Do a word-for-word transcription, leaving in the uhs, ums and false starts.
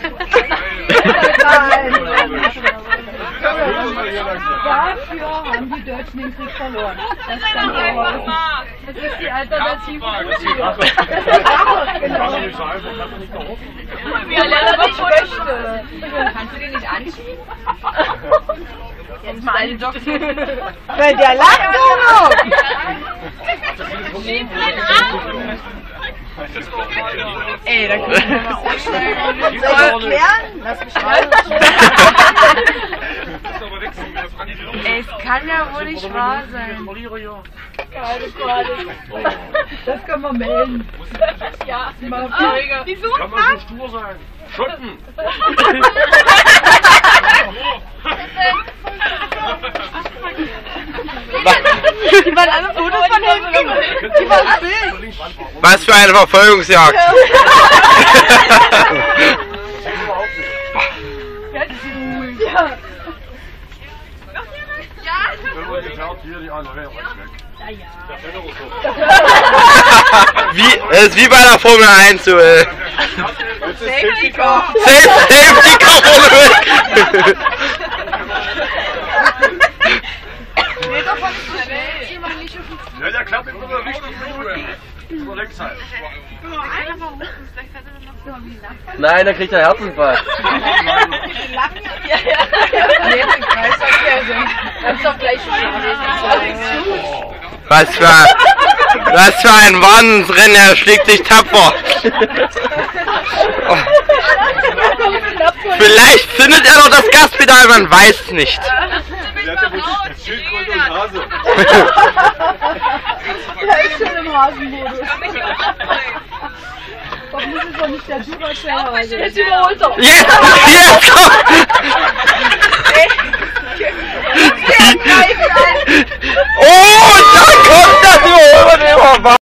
Dafür haben die Deutschen den Krieg verloren. Das ist dann das ist die alternative Kultur. Genau. Wir lernen aber schon. Kannst du den nicht anschieben? Jetzt mal alle Joggen. Weil der lacht doch noch! Schieb den Arm! Ey, da können wir mal aussteigen. Soll ich erklären? Lass mich raus. Ey, es kann ja wohl nicht wahr sein. Das können wir melden. Ja, mal die suchen kann man so stur sein. Schotten! Die waren alle Fotos von hinten. Die waren Bild. Was für eine Verfolgungsjagd! Wie, es ist wie bei der Formel eins, so, ey. Safety Car. Safety Car Formel. Nee, doch war nicht so schnell. Ja, der klappt immer so richtig so links halt. Nein, da kriegt er Herzinfarkt. Ja, ja. Nee, im Kreisverkehr sind. Das ist doch gleich schon. Was für, was für ein Wahnsinnsrennen, er schlägt sich tapfer. Oh. Vielleicht findet er noch das Gaspedal, man weiß es nicht. Der hat ja wohl Schildkröte und Hase. Der ist schon im Hasenmodus. Doch muss es doch nicht der Superschwer. Der ist überholt doch. Yeah.